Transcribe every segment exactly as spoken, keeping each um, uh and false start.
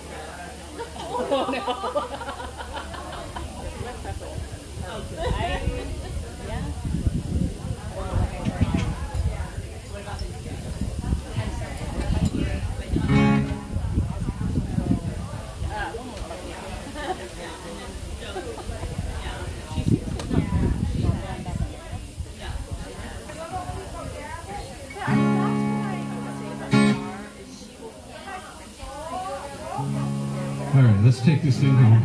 Oh no. Okay. Yeah. All right, let's take this thing home.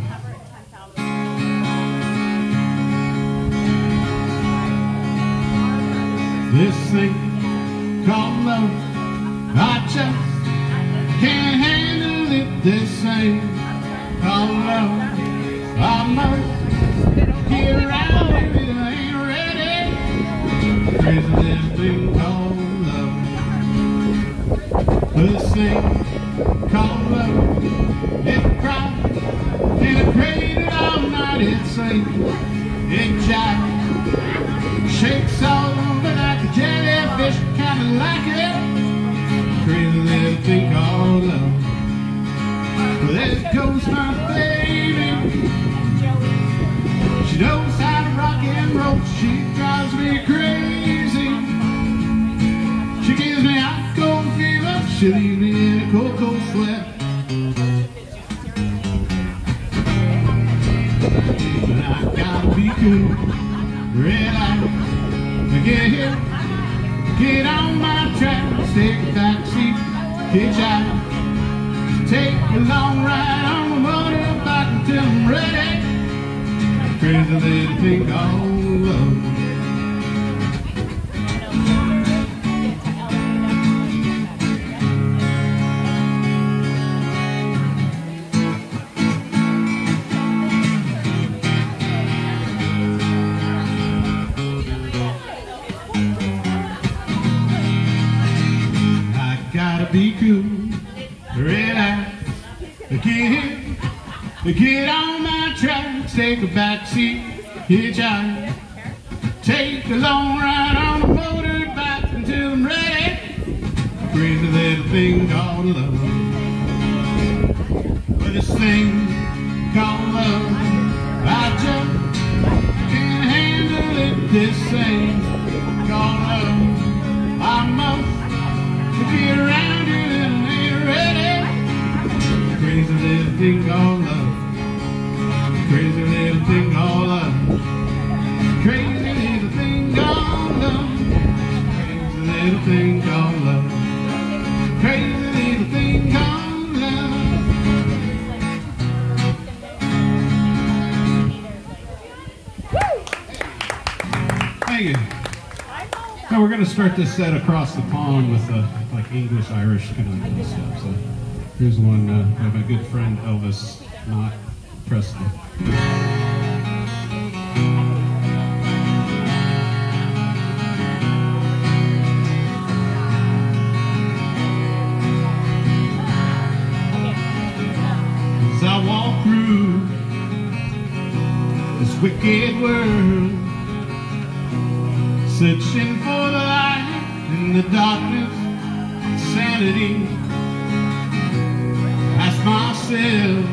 This thing called love, I just can't handle it. This thing called love, I must get around it. I ain't ready. Crazy little thing called love. This thing called love, it cries and it crazy all night. It sings, it jives, shakes all over like a jellyfish, kinda like it. Crazy little thing called love. Well, there goes my baby. She knows how to rock and roll. She drives me crazy. She gives me hot cold fever. She leaves me in a cold, cold sweat. But I gotta be cool, red eye, to get here, get on my track, take a back seat, hitch out, take a long ride on the motorbike until I'm ready. Crazy little thing called love. Be cool, red eyes, get here, get on my tracks, take a back seat, hitch out, take a long ride on a motorbike until I'm ready. Crazy little thing called love. But this thing called love, I just can't handle it. This thing called love, I must get around it and ain't ready. Crazy little thing called love. Crazy little thing called love. Crazy little thing called love. Crazy little thing called love. Crazy little thing called love. Thank you. Now we're going to start this set across the pond with uh, like English, Irish kind of stuff. So here's one uh, by my good friend Elvis, not Presley. As I walk through this wicked world, searching for the light in the darkness, sanity, ask myself,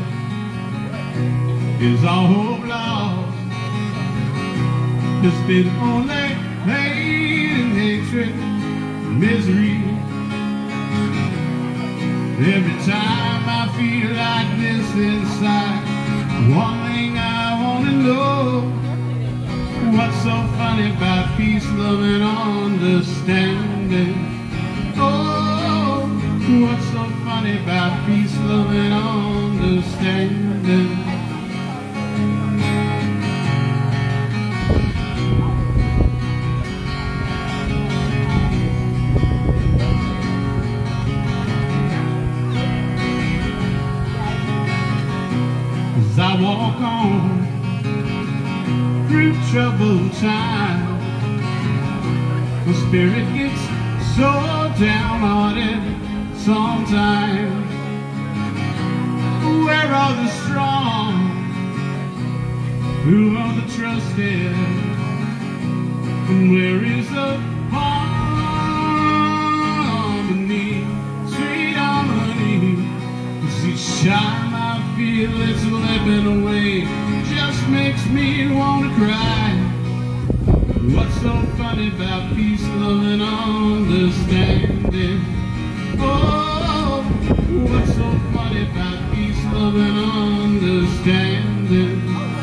is all hope lost? It's been only hate and hatred, misery. Every time I feel like this inside, one thing I want to know, what's so funny about peace, love, and understanding? Oh, what's so funny about peace, love, and understanding? As I walk on through troubled times, the spirit gets so downhearted sometimes. Where are the strong? Who are the trusted? And where is the harmony, sweet harmony? 'Cause each time I feel it's slipping away, just makes me wanna cry. What's so funny about peace, love, and understanding? Oh, what's so funny about peace, love, and understanding?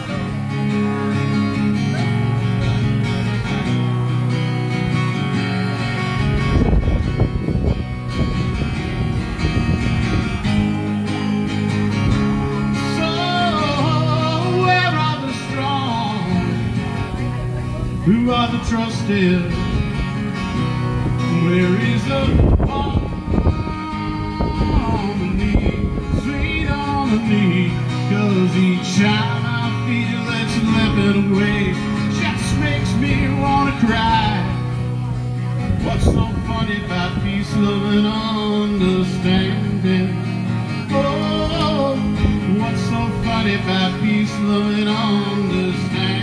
Who are the trusted? Where is the harmony, sweet harmony? 'Cause each time I feel it's slipping away, just makes me wanna cry. What's so funny about peace, love, and understanding? Oh, what's so funny about peace, love, and understanding?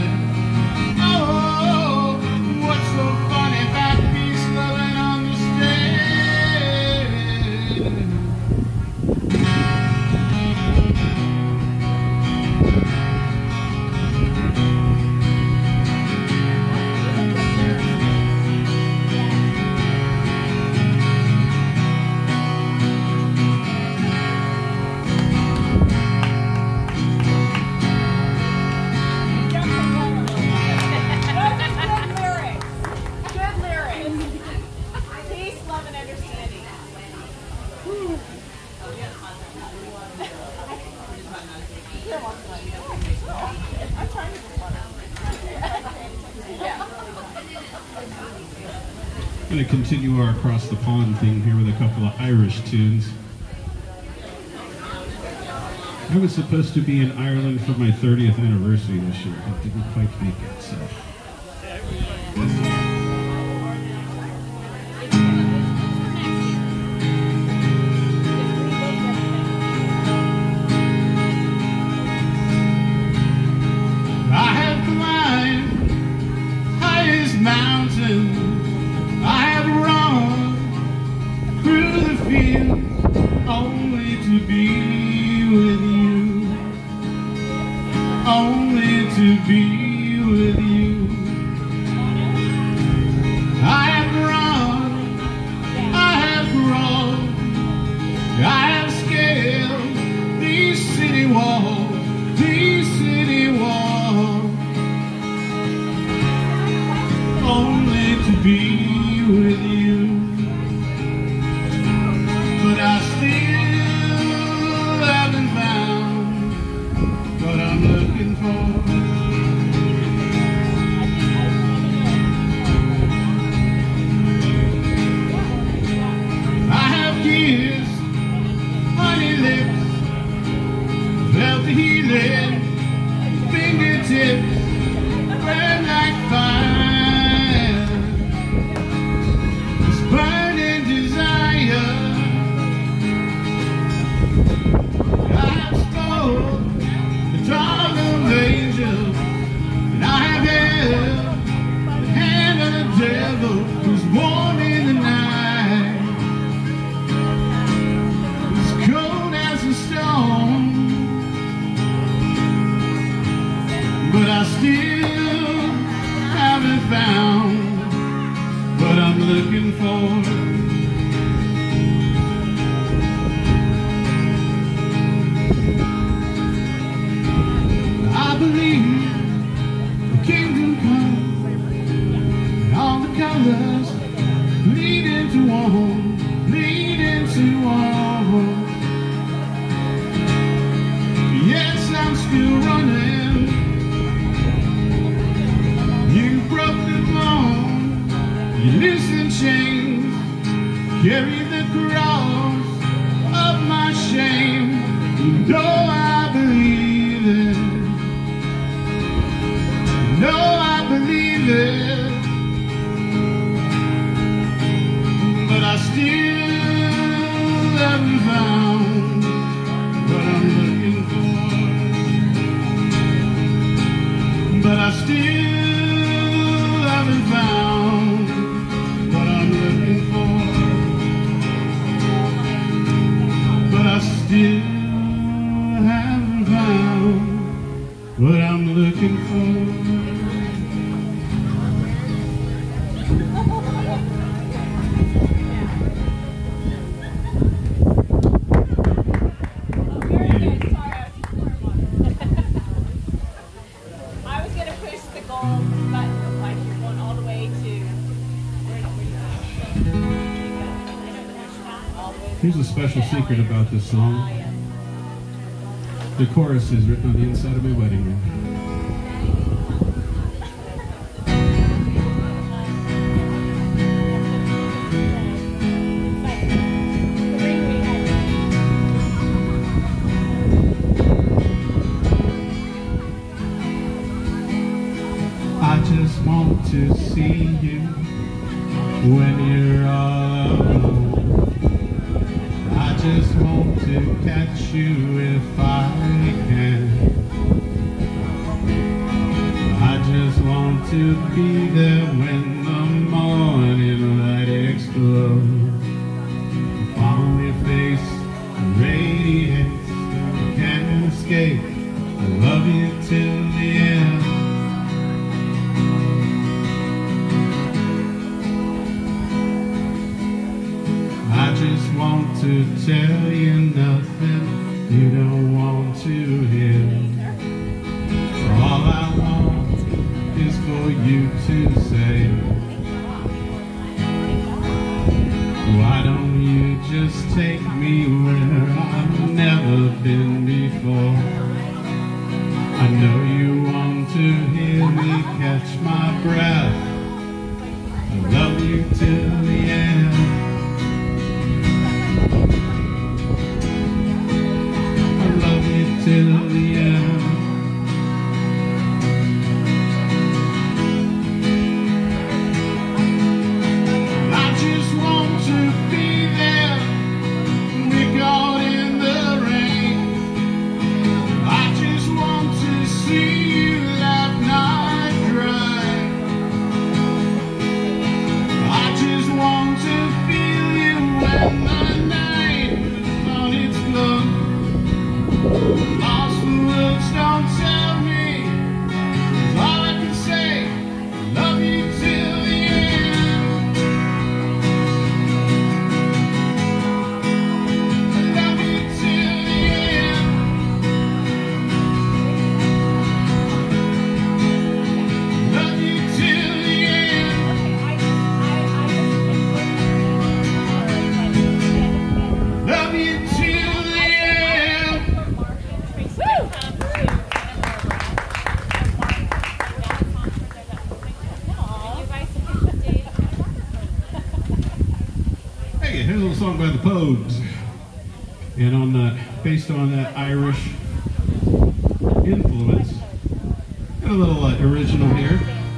I'm going to continue our across the pond thing here with a couple of Irish tunes. I was supposed to be in Ireland for my thirtieth anniversary this year, but didn't quite make it, so. I have climbed highest mountain, through the fields, only to be with you, only to be with you. I have run, I have grown, I have scaled these city walls, these city walls, only to be with you. But I still haven't found what I'm looking for. I have kissed honey lips, felt the healing fingertips burn like fire, this burning desire. Was warm in the night, was cold as a stone, but I still haven't found what I'm looking for. I believe the kingdom comes, all the colors lead into one, lead into one. Yes, I'm still running. You broke the bone, you loosened chains, carry the cross of my shame. No, I believe it. No, I believe it. I still haven't found what I'm looking for. But I still haven't found what I'm looking for. But I still what I'm looking for. Here's a special secret about this song. The chorus is written on the inside of my wedding ring. I just want to see you when you're all alone. I just want to catch you if I can. I just want to be there when the morning light explodes. On your face radiates, you can't escape. I love you till the end. I just want to tell you nothing you don't want to hear. All I want is for you to say, why don't you just take me where I've never been before? I know you want to hear me catch my breath. I love you till the end. Till the end. I just want to be there, be caught in the rain. I just want to see you laugh, not cry. I just want to feel you when the night is on its floor. Lost words don't tell me, all I can say, love you till the end. Love you till the end. Love you till the end. Love you till the end. Here's a little song by the Pogues, and on that, based on that Irish influence, got a little uh, original here.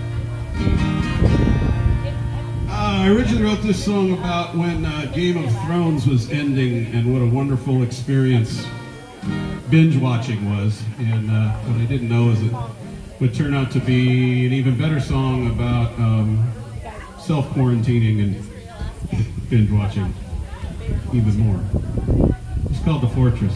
Uh, I originally wrote this song about when uh, Game of Thrones was ending, and what a wonderful experience binge watching was. And uh, what I didn't know is it would turn out to be an even better song about um, self-quarantining and binge watching even more. It's called The Fortress.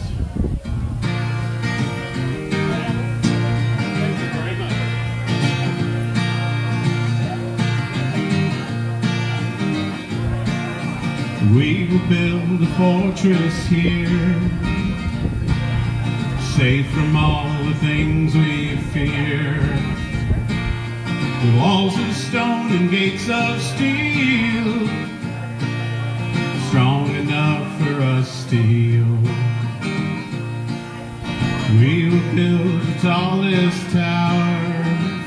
We will build a fortress here, safe from all the things we fear. The walls of stone and gates of steel, strong enough for us to heal. We will build the tallest tower,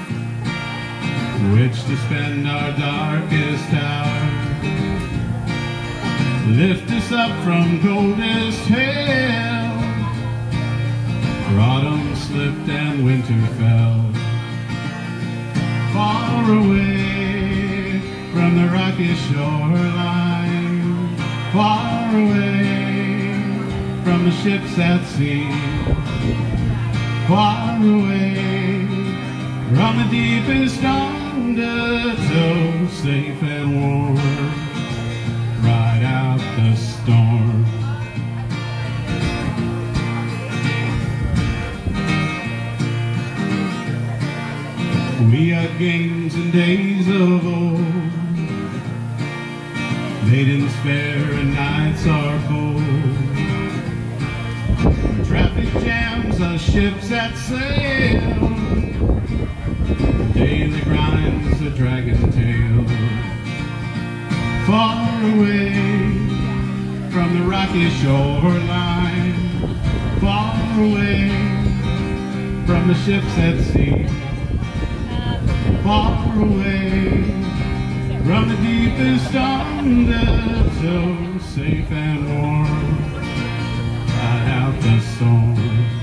which to spend our darkest hour. Lift us up from coldest hell, where autumn slipped and winter fell. Far away from the rocky shoreline, far away from the ships at sea, far away from the deepest undertow, safe and warm, ride out the storm. had games in days of old. Maidens fair and nights are cold. Traffic jams are ships that sail. Daily grinds a dragon tail. Far away from the rocky shoreline. Far away from the ships at sea. Far away from the deepest undertow, safe and warm, ride out the storm.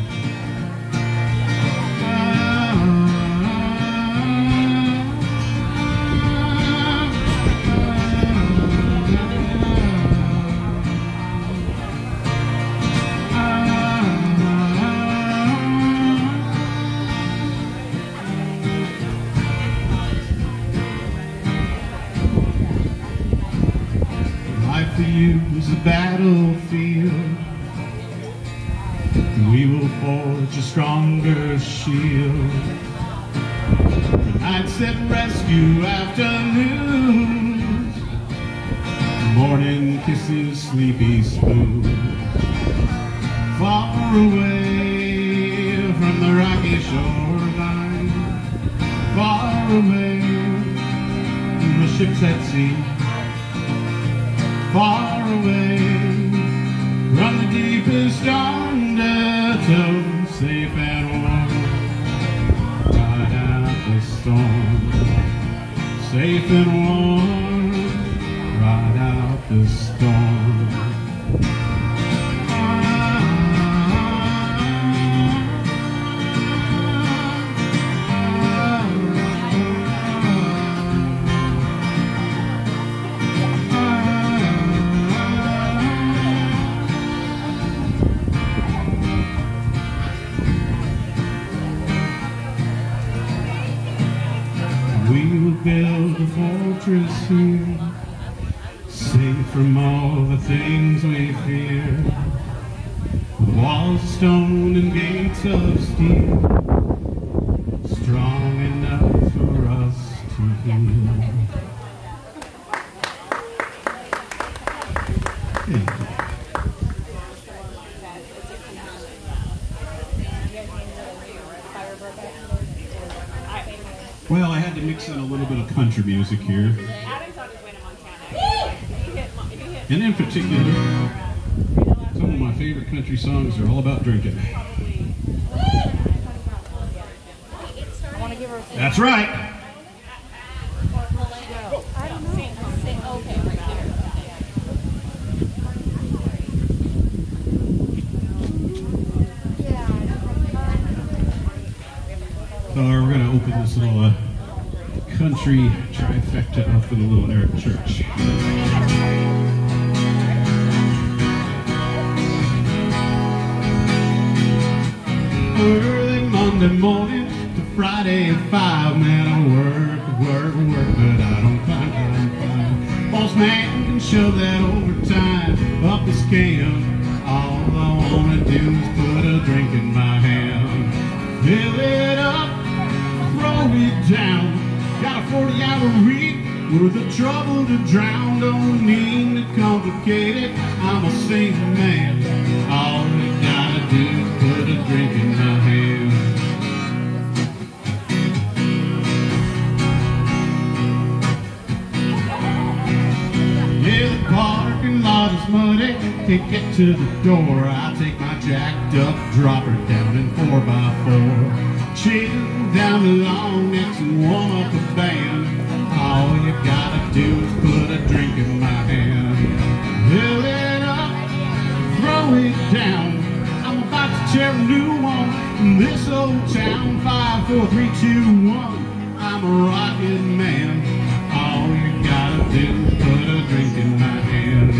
To use a battlefield, we will forge a stronger shield. Nights that rescue afternoons, morning kisses sleepy smooth. Far away from the rocky shoreline, far away from the ships at sea. Far away from the deepest undertow, safe and warm, ride out the storm. Safe and warm, ride out the storm. We will build a fortress here, safe from all the things we fear. With walls of stone and gates of steel, strong enough for us to heal. Thank you. Well, I had to mix in a little bit of country music here. And in particular, some of my favorite country songs are all about drinking. That's right. So we're going to open this little uh, country trifecta up with a little Eric Church. Early Monday morning to Friday at five, man, I work, work, work, but I don't find, I don't find. Boss man can shove that overtime up his can. All I wanna do is put a drink in my hand. Fill it up, throw it down. Got a forty hour week worth of trouble to drown. Don't mean to complicate it, I'm a single man. All you gotta do is put a drink in my hand. Yeah, the parking lot is muddy, can't get to the door. I take my jacked up dropper down in four by four. Chill down the long necks and warm up the band. All you gotta do is put a drink in my hand. Fill it up, throw it down. I'm about to tear a new one in this old town. Five, four, three, two, one. I'm a rocket man. All you gotta do is put a drink in my hand.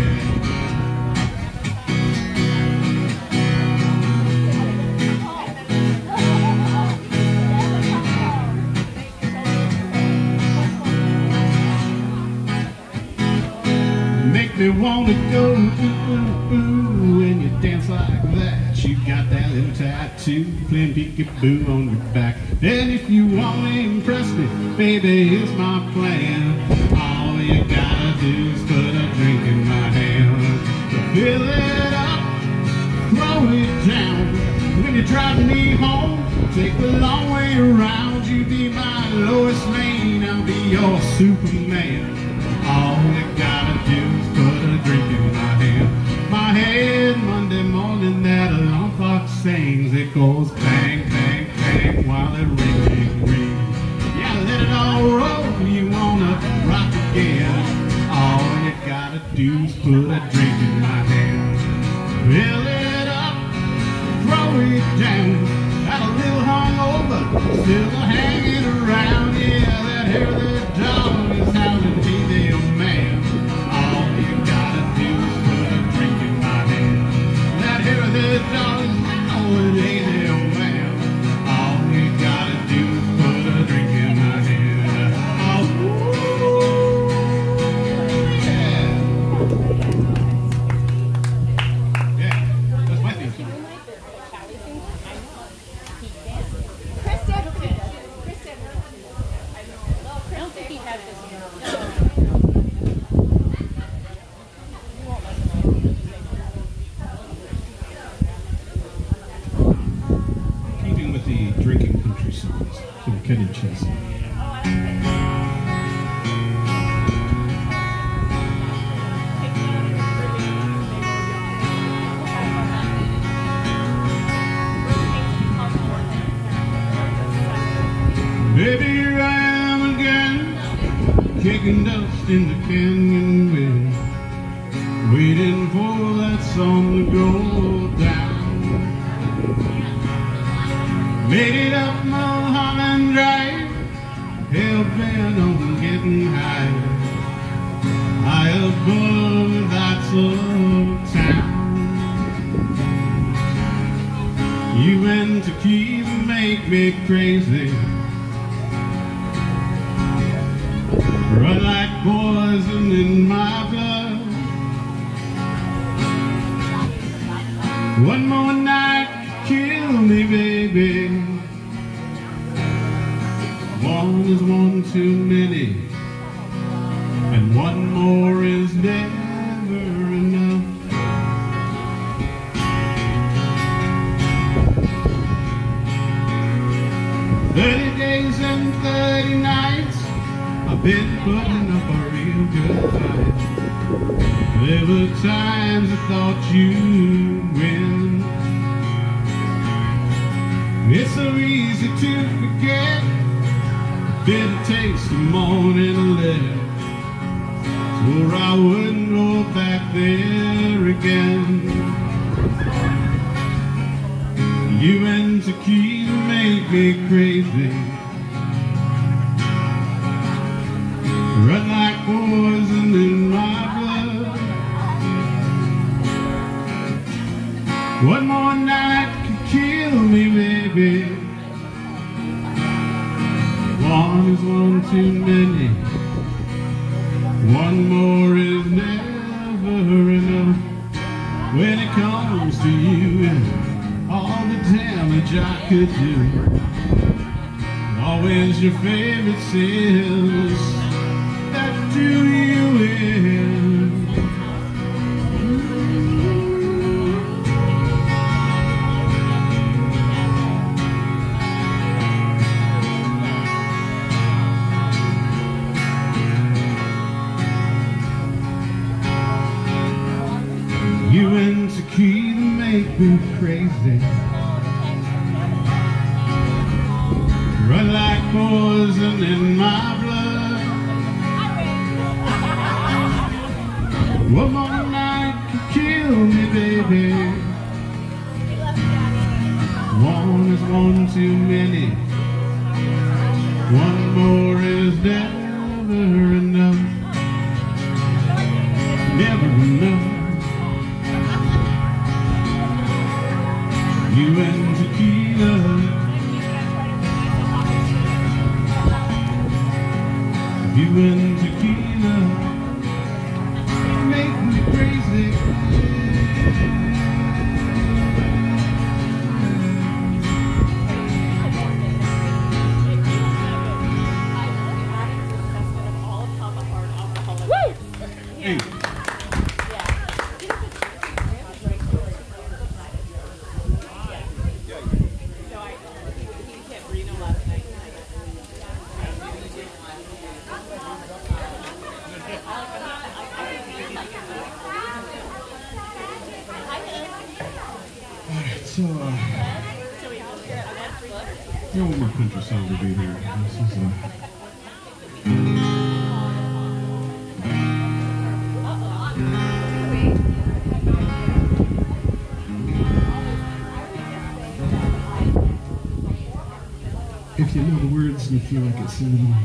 Make me wanna go ooh, ooh, ooh, when you dance like that. you got that little tattoo, playing peekaboo on your back. And if you want to impress me, baby, here's my plan. All you gotta do is put a drink in my hand. So fill it up, throw it down. When you drive me home, take the long way around. You be my Lois Lane, I'll be your Superman. All you gotta do is put a drink in my hand. My head, Monday morning, that alarm clock sings. It goes bang, bang, bang while it rings, ring, ring. Yeah, let it all roll. You wanna rock again? All you gotta do is put a drink in my hand. Fill it up, throw it down. Got a little hungover, still hanging around. Yeah, that hair, that dog is howling, hey there, man. All you gotta do is put a drink in my hand. That hair, that dog is howling, hey there, man. All you gotta do is put a drink in my hand. Oh, yeah. Yeah, that's my theme song. Chris did. Chris did. I don't think he had this one. Keeping with the drinking country songs from Kenny Chesney. Baby, here I am again, kicking dust in the canyon wind, waiting for that sun to go down. Made it up Mulholland Drive, hell-bent on getting high, high above the lights of town. You and tequila make me crazy, run like poison in my blood. One more night could kill me, baby. One is one too many, and one more is never enough. Thirty days and thirty nights I've been putting up a real good fight. There were times I thought you'd win. It's so easy to forget the bitter taste of morning liquor. Swore I wouldn't go back there again. You and tequila make me crazy, run like poison in my blood. One more night could kill me, baby. One is one too many, one more is never enough. When it comes to you and all the damage I could do, always your favorite sins that do you in. You and tequila make me crazy, run like poison in my blood. One more night could kill me, baby. One is one too many, one more is never enough. Never enough. You and tequila, you and tequila make me crazy. Yeah, one more country song to do here. This is a if you know the words and you feel like it's singing along.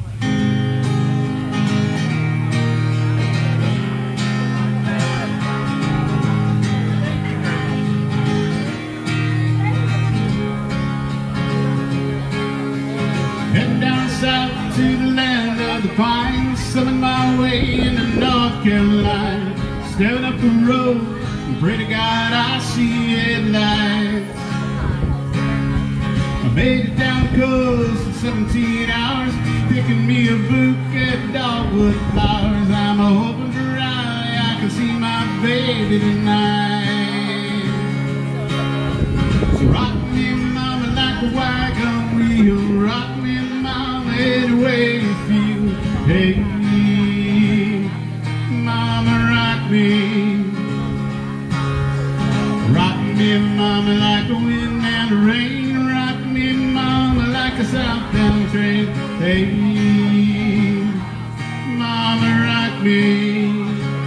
Head down south to the land of the pines, summing my way into North Carolina. Staring up the road and pray to God I see headlights. I made it down the coast in seventeen hours, picking me a bouquet of dogwood flowers. I'm hoping for Raleigh, I can see my baby tonight. So rock me, mama, like a wagon wheel. Rock me, mama, any way you feel. Hey, mama, rock me. Rock me, mama, like a wind and a rain. Rock me, mama, like a southbound train. Hey, mama, rock me.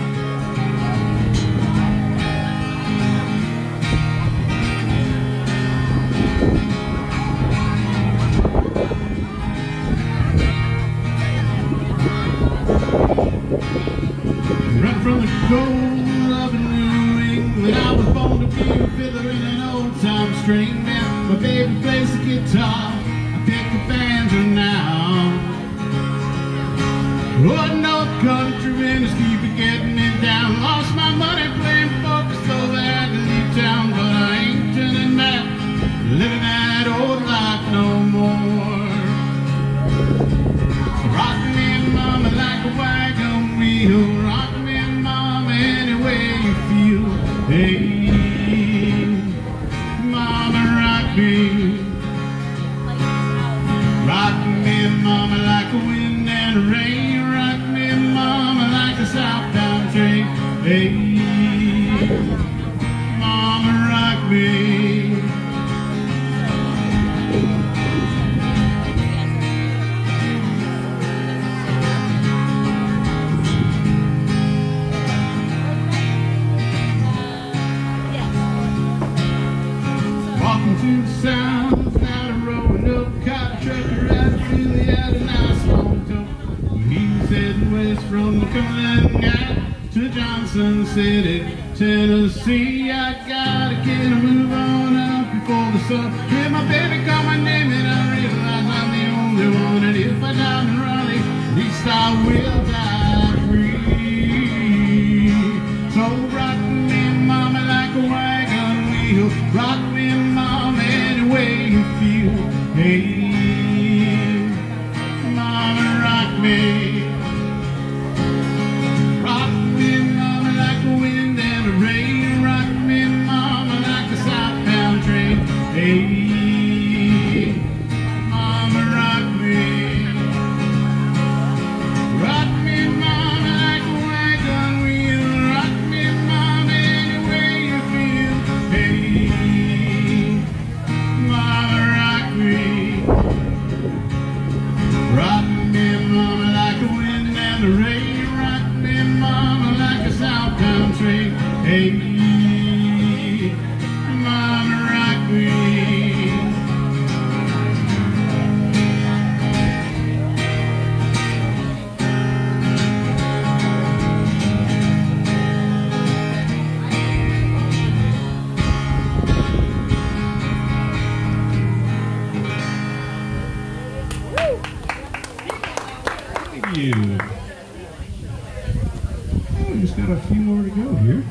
Right from the cold of New England, I was born to be a fiddler in an old-time string band. My baby plays the guitar, I pick the banjo now. Oh, no country winds keep getting me down. Lost my money playing poker, so I had to leave town. But I ain't turning back, living that old life no more. So rock me, mama, like a wagon wheel. Rock me, mama, any way you feel. Hey, mama, rock me. Rock me, mama, like a wind and a rain. Rock me, mama, like a southbound train. Hey, mama, rock me. Walking to the sound, not a rowing up, caught a trucker right really had a nice long tow. He was heading west from the Cumberland Gap to Johnson City, Tennessee. I gotta get a move on up before the sun. Hear my baby call my name and I realize I'm the only one. And if I die in Raleigh, at least I will die free. So rock me, mama, like a wagon wheel. Rock me, mama, any way you feel. Hey, mama, rock me. Rock me, mama, like a wind and a rain. Rock me, mama, like a southbound train. Hey, mama, rock me. Rock me, mama, like a wagon wheel. Rock me, mama, any way you feel. Hey, mama, rock me. Rock me, mama, like a wind and the rain. Rock me, mama, like a southbound train. Hey, mama, rock me. Thank you. Oh, we just got a few more to go here.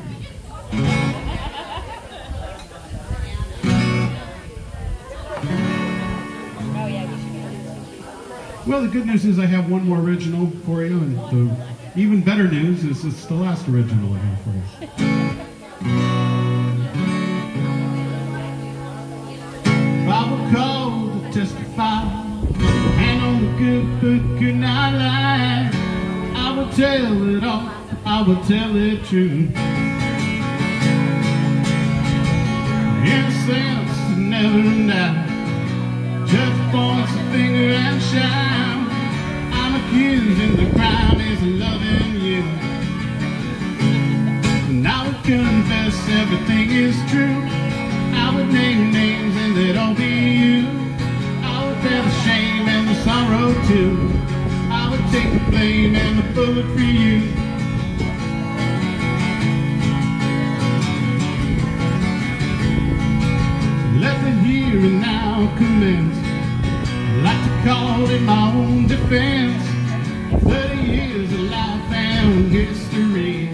Well, the good news is I have one more original for you, and the even better news is it's the last original I have for you. I will call to testify, hand on the good book and I lie. I will tell it all, I will tell it true. Innocence never dies. Judge points the finger and shouts, I'm accused and the crime is loving you. And I would confess everything is true. I would name names and they'd all be you. I would bear the shame and the sorrow too. I would take the blame and the bullet for you. Let the here and now commence. I'd like to call it my own defense. Thirty years of life and history.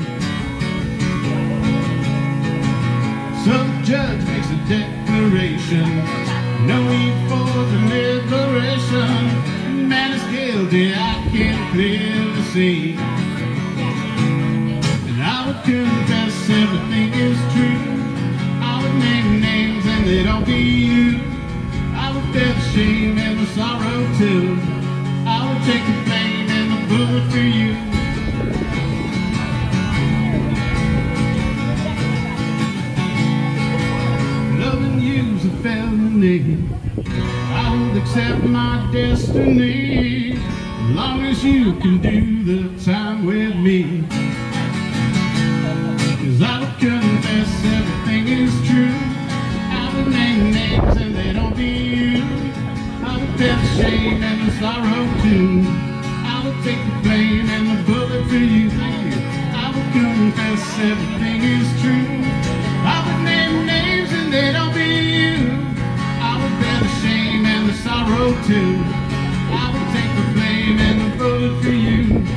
So the judge makes a declaration, no need for deliberation. Man is guilty, I can clearly see. And I would confess everything is true. I would name names and they'd all be you. I would bear the shame and the sorrow too. I would take the blame and the bullet for you. Loving you's a felony. I would accept my destiny, as long as you can do the time with me. Cause I would confess everything is true. I would name names and they don't be you. I would bear the shame and the sorrow too. I would take the blame and the bullet for you. I would confess everything is true. I would name names and they don't be you. I would bear the shame and the sorrow too. I would take the blame and the bullet for you.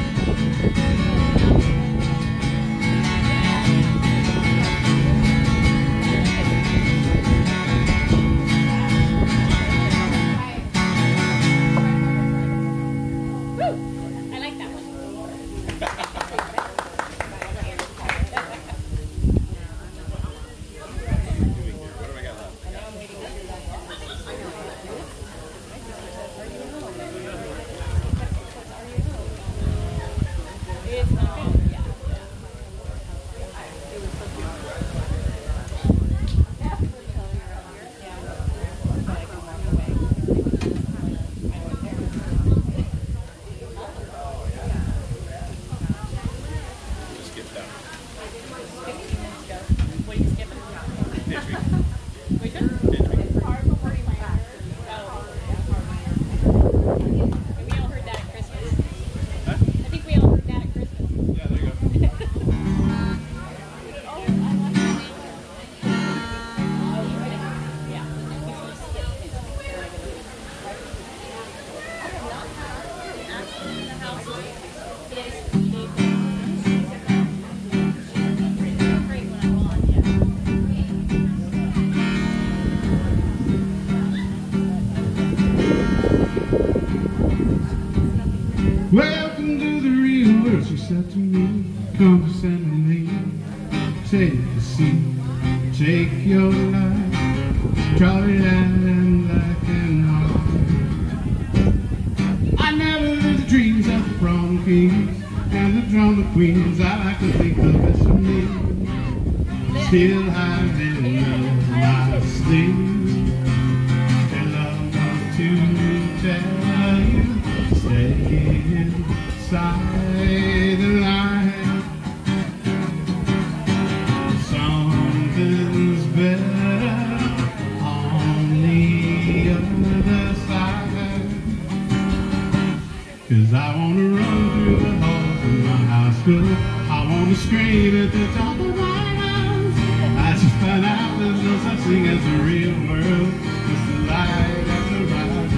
I like that one. It's not good. Yeah. What are you skipping? Which one? We all heard that at Christmas. I think we all heard that at Christmas. Yeah, there you go. Welcome to the real world, she said to me. Condescendingly, take a seat, take your life, try it and black and white. I never lived the dreams of the prom kings and the drama queens. I like to think the best of me. Still I've been love my sleeve. And I want to tell you, stay inside the line. Something's better on the other side. Cause I wanna run through the halls of my high school. I wanna scream at the top of my lungs. I just found out there's no such thing as the real world. Just the light and the rise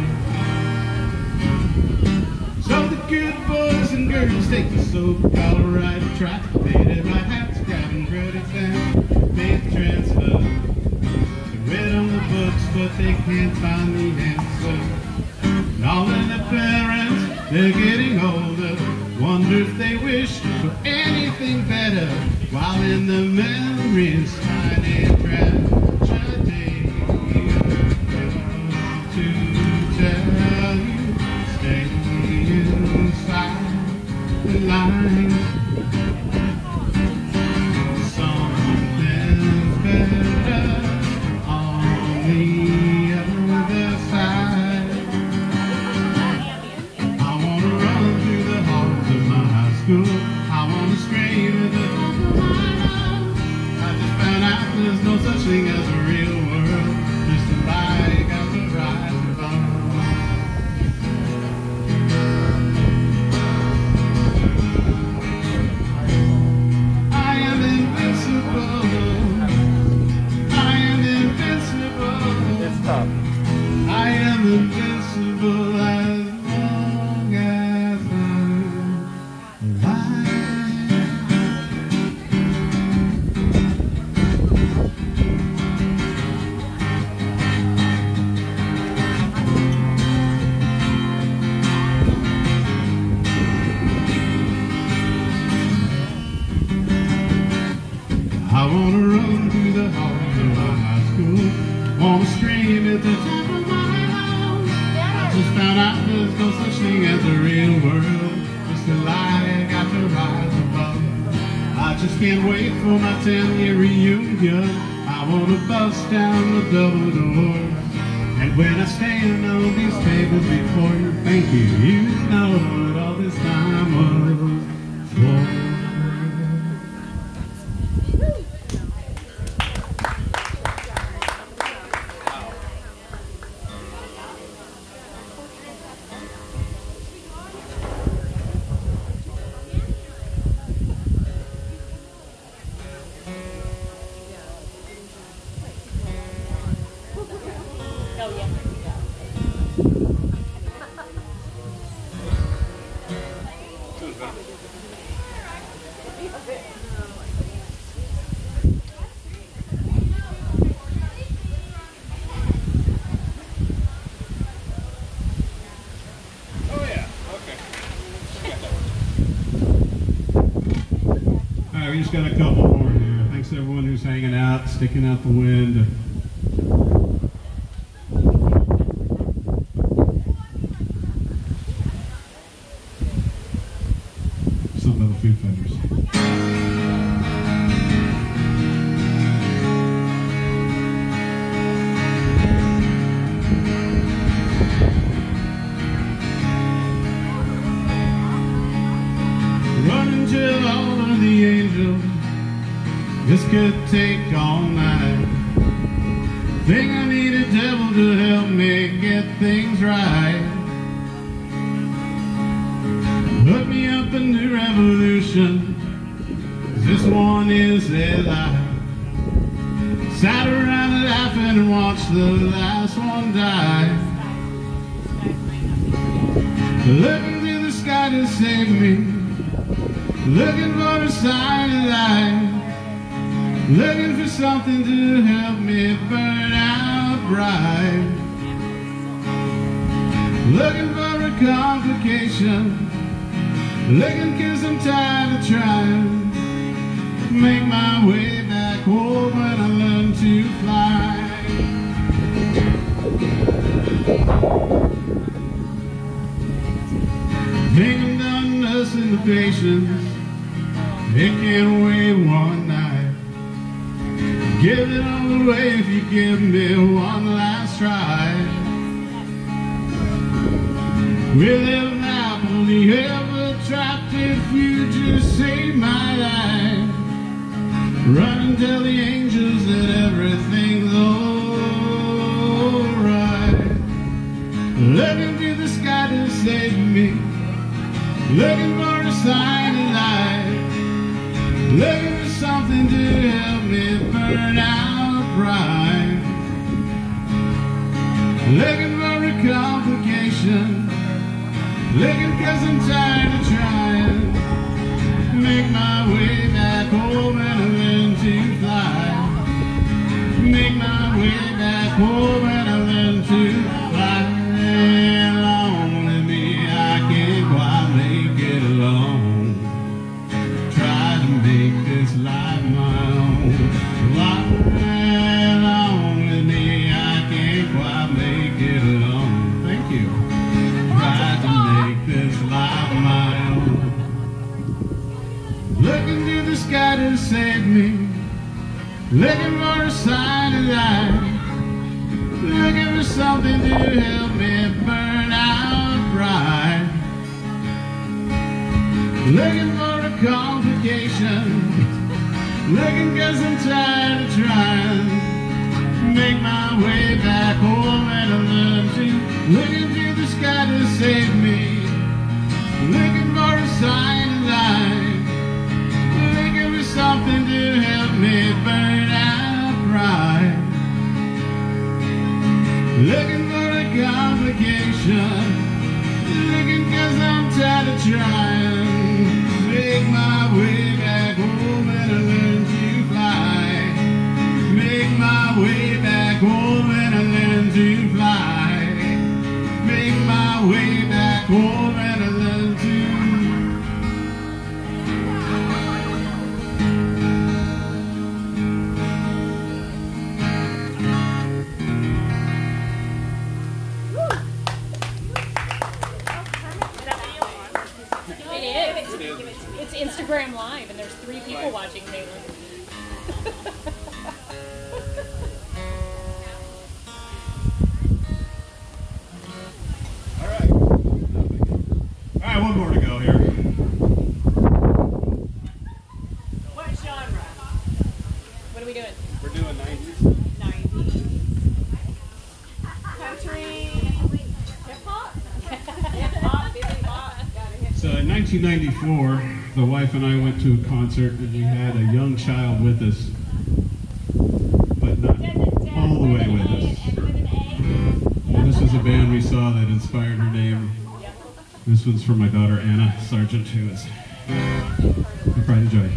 above. So the good boys and girls take the so-called right track. They did my hats, grabbing credits and made the transfer. They read on the books, but they can't find the answer. And all of the parents, they're getting older. Wonder if they wish for anything better. While in the memories, tiny tragedy. To tell you, stay inside the line. Something's better on the other up. I am invincible as long as I'm alive. I wanna run through the halls of my high school, wanna scream at the top of my lungs. I just found out there's no such thing as a real world, just a lie got to rise above. I just can't wait for my ten-year reunion. I wanna bust down the double doors, and when I stand on these tables before you, thank you, you know what all this time was for. We just got a couple more here. Thanks to everyone who's hanging out, sticking out the wind. Something of the Foo Fighters. Running till all of the angels, this could take all night. Think I need a devil to help me get things right. Hook me up a new revolution, 'cause this one is a lie. Sat around laughing and watched the last one die. Looking to the sky to save me, looking for a sign of life, looking for something to help me burn out bright, looking for a complication, looking 'cause I'm tired of trying to make my way back home when I learn to fly. Think I'm done nursing the patience, it can't wait one night. Give it all away if you give me one last try. We'll live happily ever trapped if you just save my life. Run and tell the angels that everything's alright. Looking to the sky to save me, looking for a sign of life, looking for something to help me burn out bright, looking for a complication, looking 'cause I'm tired of trying to make my way back home and I learn to fly. Make my way back home and I learn to fly. Lonely me, I can't quite make it alone. Try to make this life my own. Lonely me, I can't quite make it alone. Thank you. Try to make this life my own. Looking to the sky to save me, looking for a sign of life, looking for something to help me burn out bright, looking for a complication, looking 'cause I'm tired of trying to make my way back home and I learn to, looking to the sky to save me, looking for a sign of life, looking for something to help me burn out bright, looking for a complication, looking 'cause I'm tired of trying to make my way back home and I learn to fly. Make my way back home and I learn to fly. Make my way back home and I learn to It's Instagram Live, and there's three people watching, Caitlin. All right. All right, one more to go here. What genre? What are we doing? We're doing nineties. nineties. Country. Hip-hop? Hip-hop, hip-hop. So in nineteen ninety-four, the wife and I went to a concert and we had a young child with us, but not all the way with us. And this is a band we saw that inspired her name. This one's for my daughter Anna Sargent, who is my pride and joy.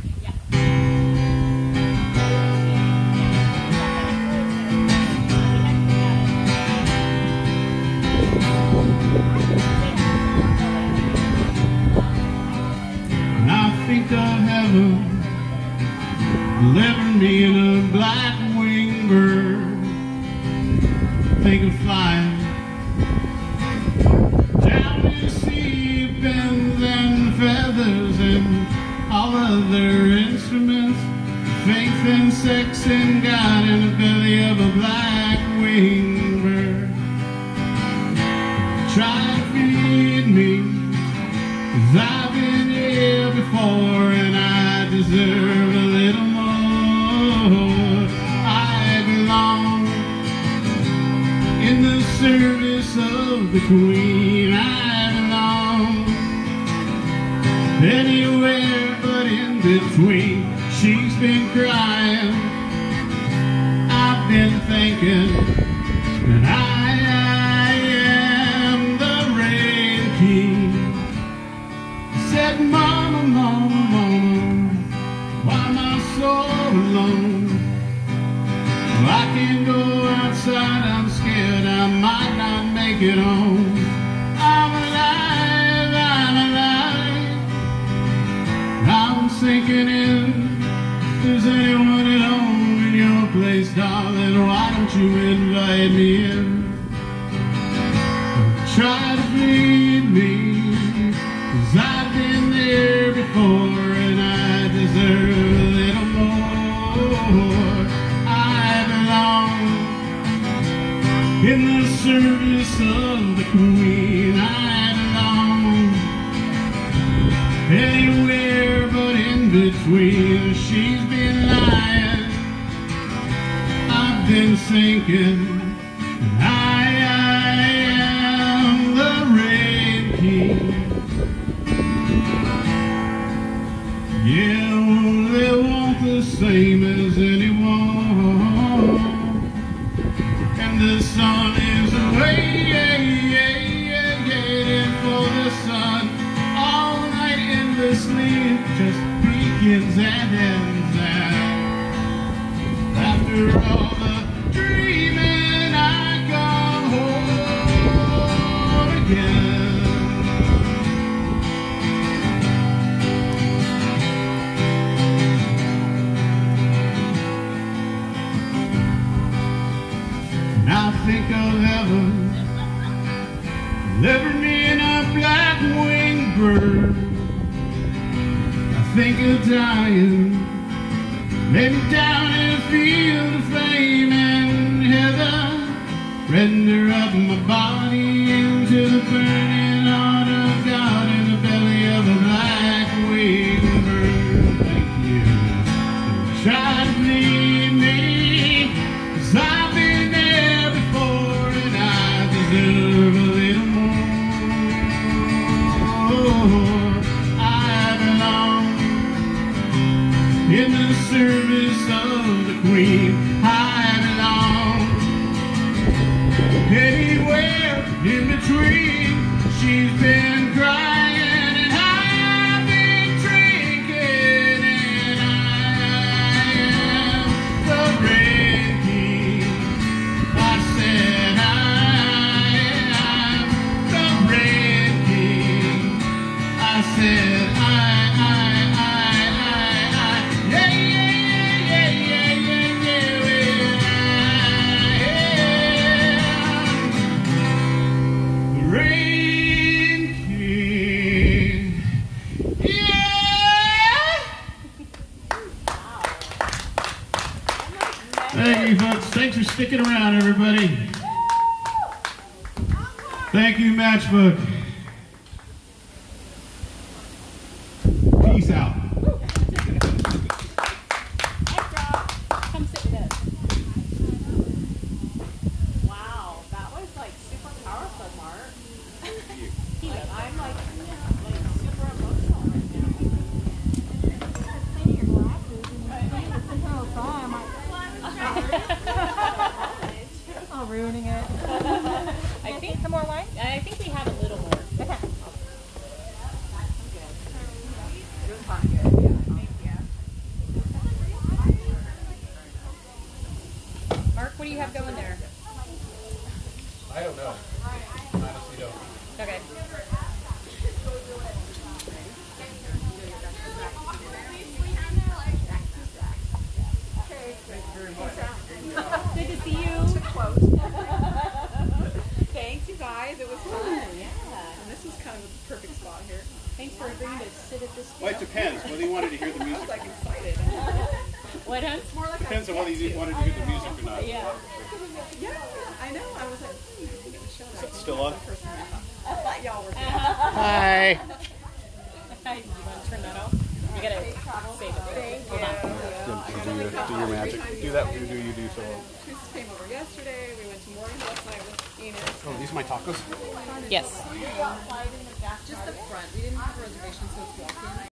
Think of heaven, delivering me in a black winged bird. Think of flying down to the sea, pens and feathers and all other instruments. Faith and sex and God in the belly of a black winged bird. Try to feed me, 'cause I've been here before and I deserve a little more. I belong in the service of the Queen. I belong anywhere but in between. She's been crying, I've been thinking, and I am the Rain King. Said, Mama, Mama, Mama, why am I so alone? Well, I can't go outside, I'm scared I might not make it home. I'm alive, I'm alive, I'm sinking in. If there's anyone at home in your place, darling, why don't you invite me in? Try to feed me, 'cause I've been there before and I deserve a little more. I belong in the service of the Queen. I belong anywhere but in between. She's been lying, I've been sinking, and I, I am the Rain King. Yeah, well, they want the same as anyone, and the sun is away, yeah, yeah, yeah, yeah, for the sun all night endlessly, it just begins and ends. And after all the dreaming, I come home again. Think of heaven, delivering me in a black winged bird. I think of dying, maybe down in a field of flame and heather. Render up my body into the burning heart of God in the belly of a black winged bird. Thank you. Try to bleed me, 'cause I've been there before and I deserve a little more. I belong in the service of the Queen. I belong Anywhere in between, she's been crying and I've been drinking, and I am the Red King. I said I am the Red King. I said I, I, I, I, I, yeah, yeah, yeah, yeah, yeah, yeah, yeah, well, I am the Rain King. Yeah! Thank you, folks. Thanks for sticking around, everybody. Thank you, Matchbook. Peace out. Come sit with us. Wow, that was like super powerful, Mark. Like, I'm like, like super emotional right now. Cleaning your glasses and you're sitting all the time. I'm ruining it. I think Some more wine? I think we have a little more. Okay. Mark, what do you have going there? I don't know. Honestly, don't. Okay. Good to see you. To quote. Thanks, you guys. It was fun. Yeah. And this is kind of a perfect spot here. Thanks for agreeing to sit at this Well, it table. depends whether you wanted to hear the I was music. like excited. What, hon? It's more like Depends on whether you wanted to hear the music or not. Yeah. Yeah, I know. I was like, hmm, I'm gonna show that. Is it still on? Person I thought, I thought y'all were good. Hi. Hi, you want to turn that off? You gotta save it. Hold on. Do your, do your magic. Do that. Do you do so? Chris came over yesterday. We went to Morgan's last night with Enos. Oh, these are my tacos. Yes. Just the front. We didn't have a reservation, so it's walk-in.